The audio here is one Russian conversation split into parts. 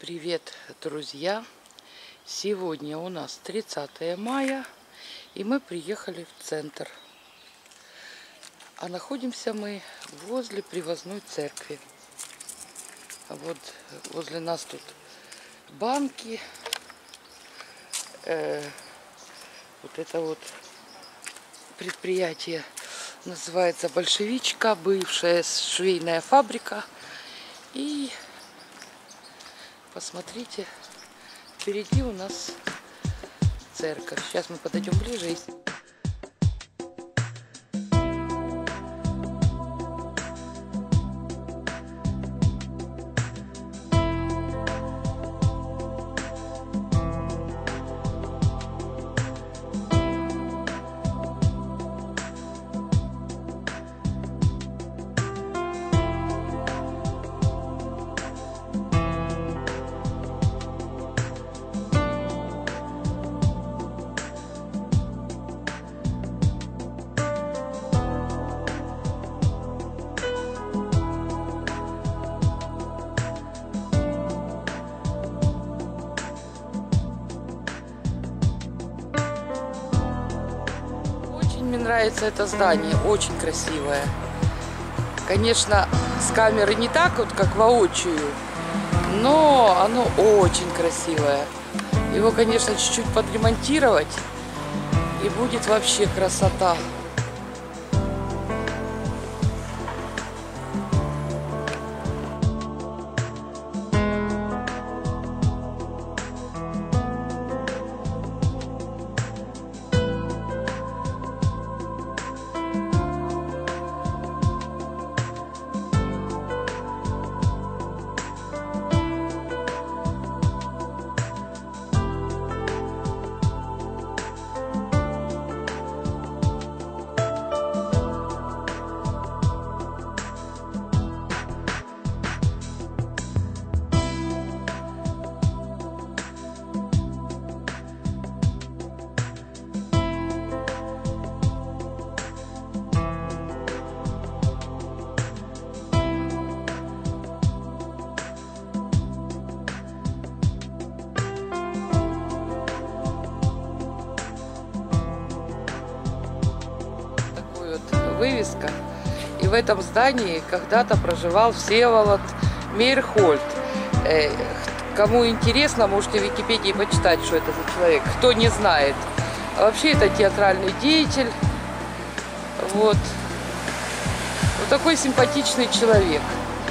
Привет, друзья! Сегодня у нас 30 мая, и мы приехали в центр. А находимся мы возле Привозной церкви. Вот возле нас тут банки. Вот это вот предприятие называется «Большевичка», бывшая швейная фабрика. И посмотрите, впереди у нас церковь. Сейчас мы подойдем ближе. Мне нравится это здание, очень красивое. Конечно, с камеры не так вот, как воочию, но оно очень красивое. Его, конечно, чуть-чуть подремонтировать, и будет вообще красота. Вывеска. И в этом здании когда-то проживал Всеволод Мейерхольд. Кому интересно, можете в Википедии почитать, что это за человек. Кто не знает. А вообще это театральный деятель. Вот такой симпатичный человек.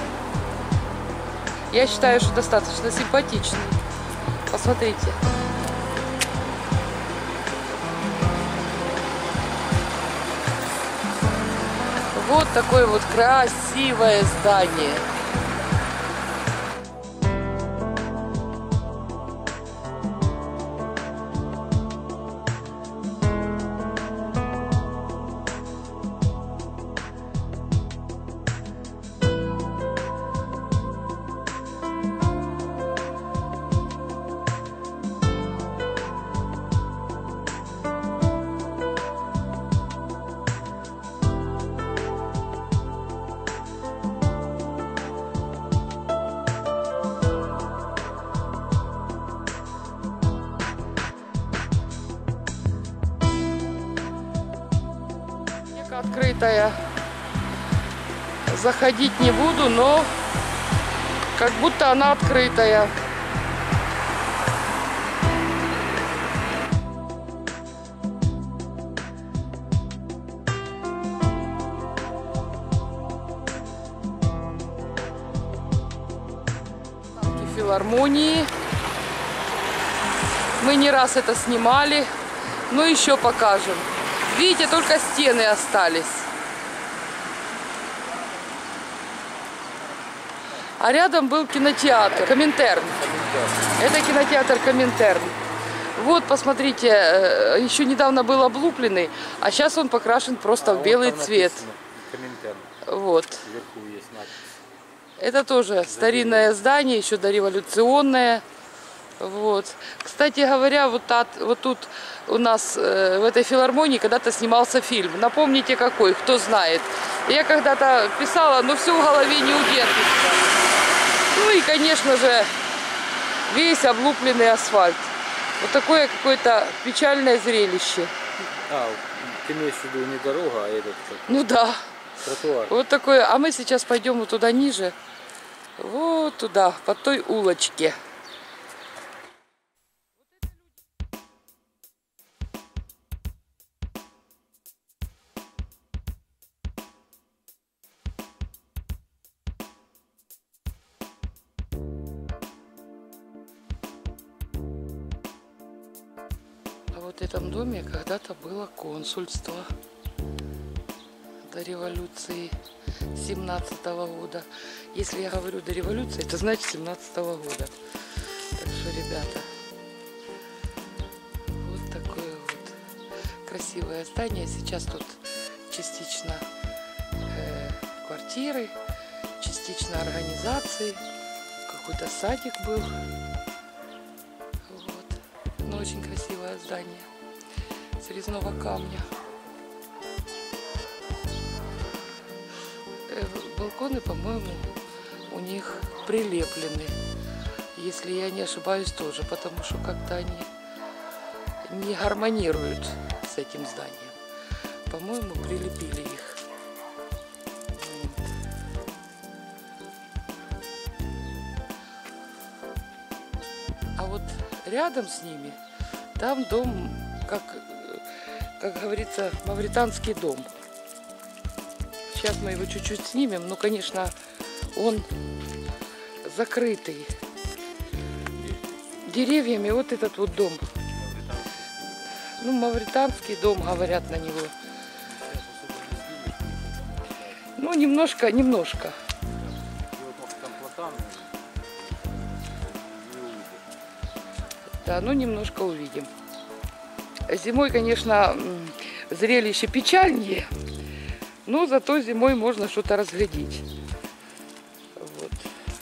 Я считаю, что достаточно симпатичный. Посмотрите. Вот такое вот красивое здание. Открытая. Заходить не буду, но как будто она открытая. Филармонии. Мы не раз это снимали, но еще покажем. Видите, только стены остались. А рядом был кинотеатр Коминтерн. Это кинотеатр Коминтерн. Вот, посмотрите, еще недавно был облупленный, а сейчас он покрашен просто в белый цвет. Вот. Это тоже старинное здание, еще дореволюционное. Вот. Кстати говоря, вот тут у нас в этой филармонии когда-то снимался фильм. Напомните какой, кто знает. Я когда-то писала, но все в голове не удержится. Ну и, конечно же, Весь облупленный асфальт. Вот такое какое-то печальное зрелище. А, ты имеешь в виду не дорога, а этот как? Ну да. Тротуар. Вот такое. А мы сейчас пойдем вот туда ниже. Вот туда, по той улочке. А вот в этом доме когда-то было консульство. До революции 17-го года. Если я говорю до революции, это значит 17-го года. Так что, ребята, вот такое вот красивое здание. Сейчас тут частично квартиры, частично организации. Какой-то садик был. Вот. Но очень красивое здание с резного камня. Балконы, по-моему, у них прилеплены, если я не ошибаюсь, тоже, потому что как-то они не гармонируют с этим зданием. По-моему, прилепили их. Вот. А вот рядом с ними, там дом, как говорится, мавританский дом. Сейчас мы его чуть-чуть снимем, но, конечно, он закрытый деревьями. Вот этот вот дом. Ну, мавританский дом, говорят на него. Ну, немножко. Да, ну, немножко увидим. Зимой, конечно, зрелище печальнее. Но зато зимой можно что-то разглядеть. Вот.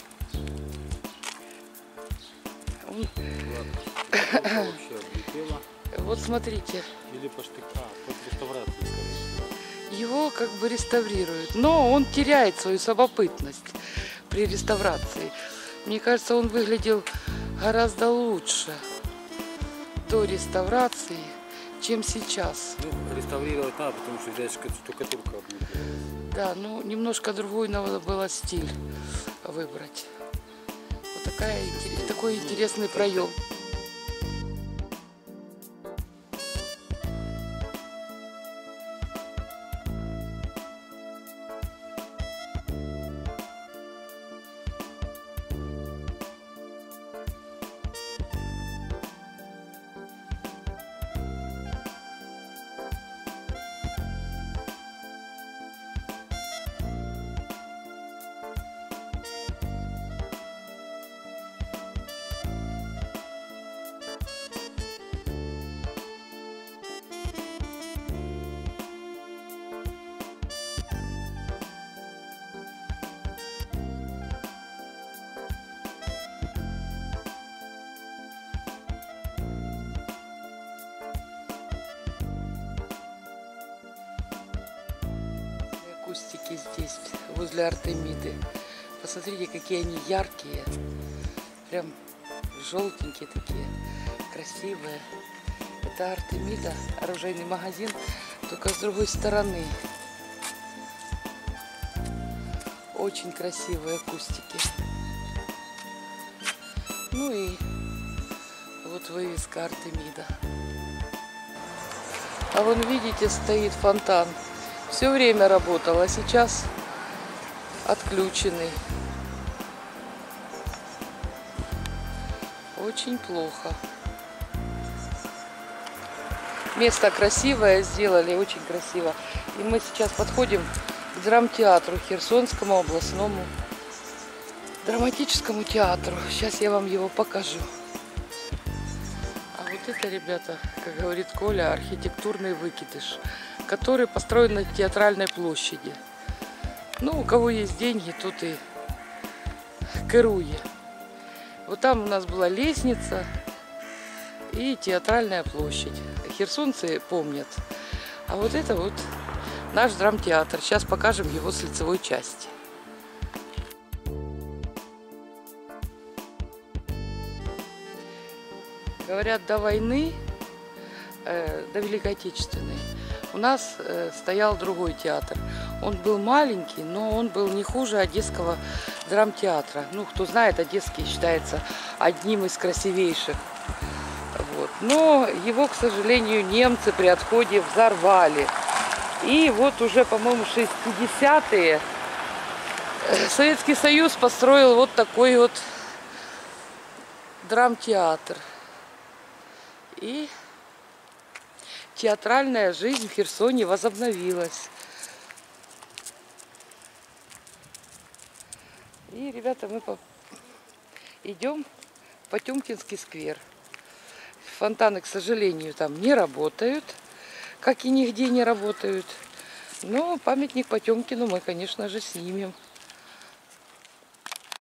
Вот смотрите. Или под реставрацию, скорее. Его как бы реставрируют. Но он теряет свою самобытность при реставрации. Мне кажется, он выглядел гораздо лучше до реставрации, чем сейчас. Ну, реставрировать надо, потому что здесь штукатурка облупленная. Да, ну немножко другой надо было стиль выбрать. Вот такой интересный проем. Кустики здесь, возле Артемиды. Посмотрите, какие они яркие. Прям желтенькие такие, красивые. Это Артемида, оружейный магазин, только с другой стороны. Очень красивые кустики. Ну и вот вывеска Артемида. А вон, видите, стоит фонтан. Все время работал, а сейчас отключенный. Очень плохо. Место красивое сделали, очень красиво. И мы сейчас подходим к драмтеатру, Херсонскому областному драматическому театру. Сейчас я вам его покажу. А вот это, ребята, как говорит Коля, архитектурный выкидыш, который построен на Театральной площади. Ну, у кого есть деньги, тут и керуе. Вот там у нас была лестница и Театральная площадь. Херсонцы помнят. А вот это вот наш драмтеатр. Сейчас покажем его с лицевой части. Говорят, до войны, до Великой Отечественной, у нас стоял другой театр. Он был маленький, но он был не хуже Одесского драмтеатра. Ну, кто знает, Одесский считается одним из красивейших. Вот. Но его, к сожалению, немцы при отходе взорвали. И вот уже, по-моему, 60-е Советский Союз построил вот такой вот драмтеатр. И театральная жизнь в Херсоне возобновилась. И, ребята, мы идем в Потемкинский сквер. Фонтаны, к сожалению, там не работают, как и нигде не работают. Но памятник Потемкину мы, конечно же, снимем.